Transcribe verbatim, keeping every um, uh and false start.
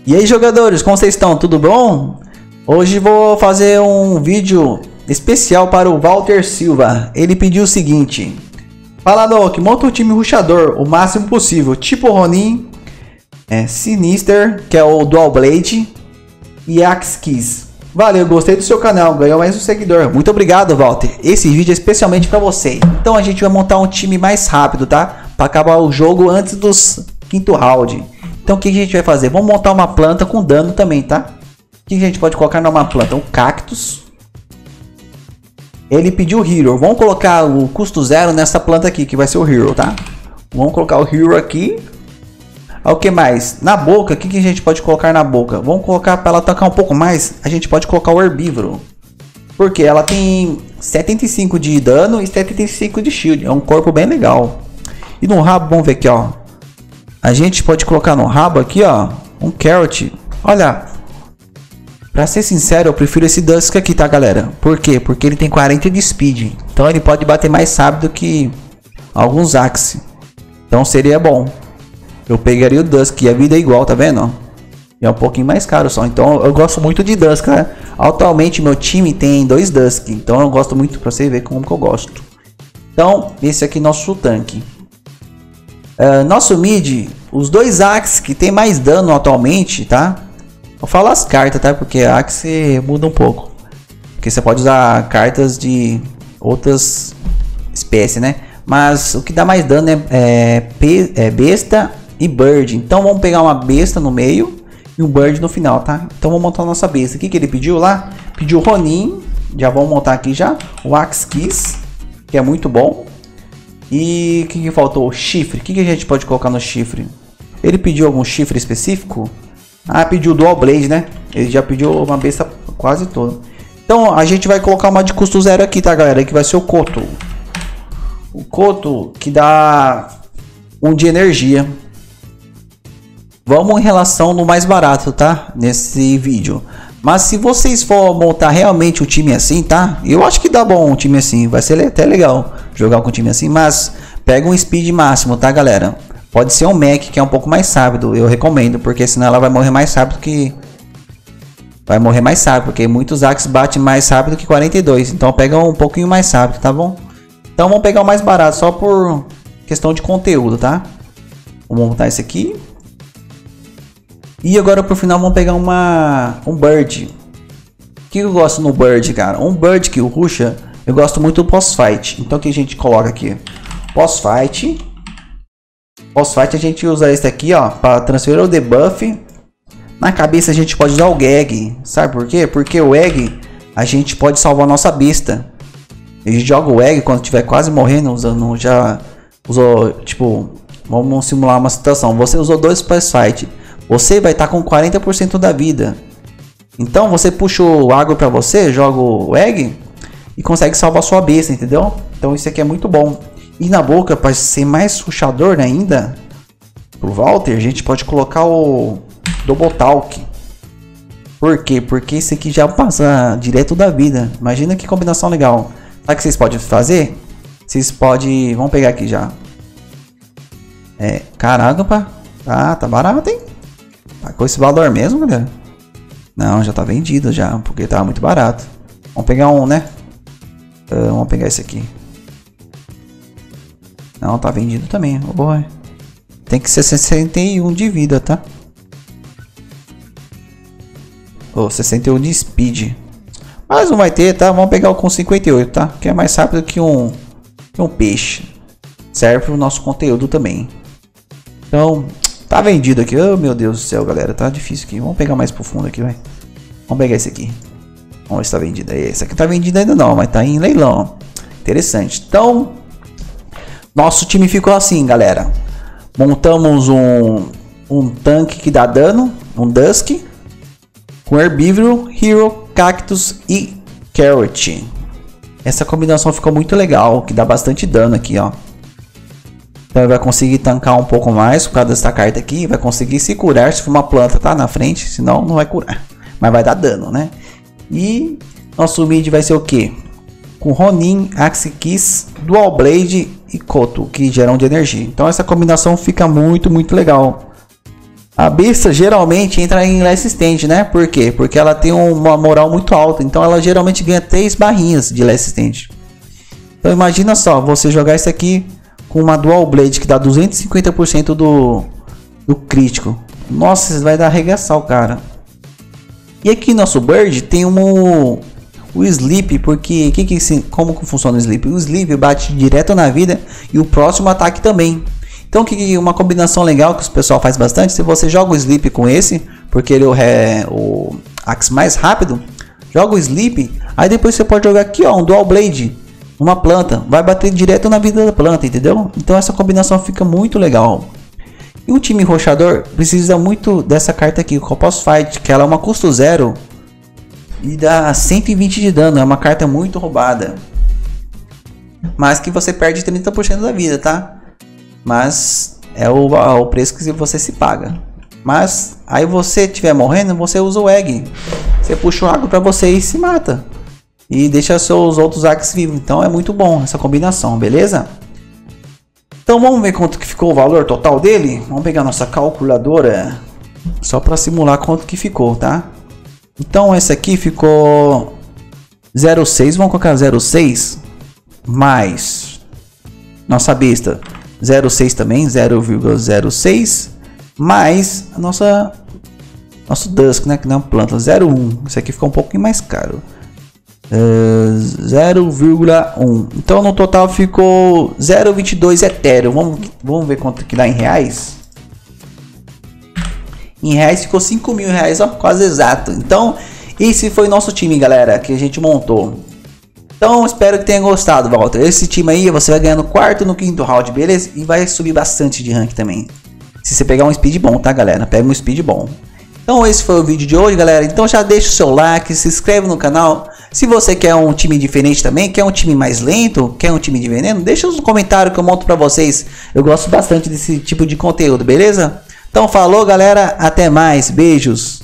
E aí, jogadores, como vocês estão? Tudo bom? Hoje vou fazer um vídeo especial para o Walter Silva. Ele pediu o seguinte: fala, Doc, monta o time rushador o máximo possível, tipo Ronin, é, Sinister, que é o Dual Blade, e Axe Keys. Valeu, gostei do seu canal, ganhou mais um seguidor. Muito obrigado, Walter. Esse vídeo é especialmente para você. Então a gente vai montar um time mais rápido, tá? Para acabar o jogo antes dos quinto round. Então o que a gente vai fazer? Vamos montar uma planta com dano também, tá? O que a gente pode colocar numa planta? Um cactus. Ele pediu Hero. Vamos colocar o custo zero nessa planta aqui, que vai ser o Hero, tá? Vamos colocar o Hero aqui. O que mais? Na boca, o que a gente pode colocar na boca? Vamos colocar para ela atacar um pouco mais. A gente pode colocar o herbívoro. Porque ela tem setenta e cinco de dano e setenta e cinco de shield. É um corpo bem legal. E no rabo, vamos ver aqui, ó. A gente pode colocar no rabo aqui, ó, um carrot. Olha, pra ser sincero, eu prefiro esse Dusk aqui, tá, galera? Por quê? Porque ele tem quarenta de speed. Então ele pode bater mais rápido que alguns Axe. Então seria bom. Eu pegaria o Dusk e a vida é igual, tá vendo? É um pouquinho mais caro só. Então eu gosto muito de Dusk, né? Atualmente meu time tem dois Dusk. Então eu gosto muito, pra você ver como que eu gosto. Então esse aqui é nosso tanque. Uh, nosso mid, os dois Axe que tem mais dano atualmente, tá? Eu falo as cartas, tá? Porque a Axe muda um pouco. Porque você pode usar cartas de outras espécies, né? Mas o que dá mais dano é, é, é besta e bird. Então vamos pegar uma besta no meio e um bird no final, tá? Então vamos montar a nossa besta. O que, que ele pediu lá? Pediu Ronin. Já vamos montar aqui já. O Axe Keys, que é muito bom. E o que, que faltou? Chifre. O que, que a gente pode colocar no chifre? Ele pediu algum chifre específico? Ah, pediu Dual Blade, né? Ele já pediu uma besta quase toda. Então a gente vai colocar uma de custo zero aqui, tá, galera? Que vai ser o Koto. O Koto que dá um de energia. Vamos em relação no mais barato, tá? Nesse vídeo. Mas se vocês for montar realmente um time assim, tá? Eu acho que dá bom um time assim. Vai ser até legal jogar com um time assim. Mas pega um speed máximo, tá, galera? Pode ser um mech que é um pouco mais rápido. Eu recomendo, porque senão ela vai morrer mais rápido que... Vai morrer mais rápido, porque muitos Axe batem mais rápido que quarenta e dois. Então pega um pouquinho mais rápido, tá bom? Então vamos pegar o mais barato, só por questão de conteúdo, tá? Vamos montar esse aqui. E agora por final vamos pegar uma um bird. O que eu gosto no bird, cara? Um bird que o rusha, eu gosto muito do pós-fight. Então o que a gente coloca aqui? Pós-fight. Pós-fight a gente usa esse aqui, ó, para transferir o debuff. Na cabeça a gente pode usar o gag. Sabe por quê? Porque o egg a gente pode salvar a nossa besta. A gente joga o egg quando estiver quase morrendo, usando já usou, tipo, vamos simular uma situação. Você usou dois pós-fight. Você vai estar com quarenta por cento da vida. Então você puxa o agro para você, joga o egg e consegue salvar sua besta, entendeu? Então isso aqui é muito bom. E na boca, para ser mais rushador ainda, pro Walter, a gente pode colocar o Double Talk. Por quê? Porque esse aqui já passa direto da vida. Imagina que combinação legal. Sabe o que vocês podem fazer? Vocês podem... Vamos pegar aqui já. É, caraca, pá. Ah, tá barato, hein? Tá com esse valor mesmo, galera? Não, já tá vendido já, porque tava muito barato. Vamos pegar um, né? Uh, vamos pegar esse aqui. Não, tá vendido também. Oh, tem que ser sessenta e um de vida, tá? Oh, sessenta e um de speed. Mas não vai ter, tá? Vamos pegar o com cinquenta e oito, tá? Que é mais rápido que um, que um peixe. Serve pro nosso conteúdo também. Então... Tá vendido aqui, oh meu Deus do céu, galera, tá difícil aqui. Vamos pegar mais pro fundo aqui, vai. Vamos pegar esse aqui. Vamos ver se tá vendido. Esse aqui tá vendido ainda não, mas tá em leilão. Interessante. Então, nosso time ficou assim, galera. Montamos um, um tanque que dá dano, um Dusk, com herbívoro, Hero, Cactus e Carrot. Essa combinação ficou muito legal, que dá bastante dano aqui, ó. Então ele vai conseguir tancar um pouco mais por causa dessa carta aqui. Vai conseguir se curar se for uma planta, tá? Na frente, senão não vai curar. Mas vai dar dano, né? E nosso mid vai ser o que? Com Ronin, Axe Keys, Dual Blade e Koto, que geram de energia. Então essa combinação fica muito, muito legal. A besta geralmente entra em Last Stand, né? Por quê? Porque ela tem uma moral muito alta. Então ela geralmente ganha três barrinhas de Last Stand. Então imagina só, você jogar isso aqui com uma Dual Blade que dá duzentos e cinquenta por cento do, do crítico. Nossa, vai dar arregaçar o cara. E aqui nosso Bird tem um, o Sleep, porque que que, como que funciona o Sleep? O Sleep bate direto na vida e o próximo ataque também. Então que uma combinação legal que o pessoal faz bastante, se você joga o Sleep com esse, porque ele é o axe mais rápido, joga o Sleep, aí depois você pode jogar aqui ó, um Dual Blade, uma planta, vai bater direto na vida da planta, entendeu? Então essa combinação fica muito legal. E um time roxador precisa muito dessa carta aqui, o Corpus Fight, que ela é uma custo zero e dá cento e vinte de dano, é uma carta muito roubada. Mas que você perde trinta por cento da vida, tá? Mas é o, o preço que você se paga. Mas aí você estiver morrendo, você usa o Egg. Você puxa o água para você e se mata. E deixa seus outros Axes vivos. Então é muito bom essa combinação, beleza? Então vamos ver quanto que ficou o valor total dele. Vamos pegar nossa calculadora. Só para simular quanto que ficou, tá? Então esse aqui ficou zero vírgula seis. Vamos colocar zero vírgula seis. Mais nossa besta. zero vírgula seis também, zero vírgula zero seis, mais a nossa nosso Dusk, né, que não é uma planta, zero vírgula um. Isso aqui ficou um pouquinho mais caro. Uh, zero vírgula um. Então no total ficou zero vírgula vinte e dois Ethereum. Vamos, vamos ver quanto que dá em reais. Em reais ficou cinco mil reais, ó, quase exato. Então esse foi nosso time, galera, que a gente montou. Então espero que tenha gostado, Walter. Esse time aí você vai ganhar no quarto e no quinto round, beleza? E vai subir bastante de rank também. Se você pegar um speed bom, tá, galera? Pega um speed bom. Então esse foi o vídeo de hoje, galera. Então já deixa o seu like, se inscreve no canal. Se você quer um time diferente também, quer um time mais lento, quer um time de veneno, deixa nos comentários que eu monto pra vocês. Eu gosto bastante desse tipo de conteúdo, beleza? Então falou, galera. Até mais. Beijos.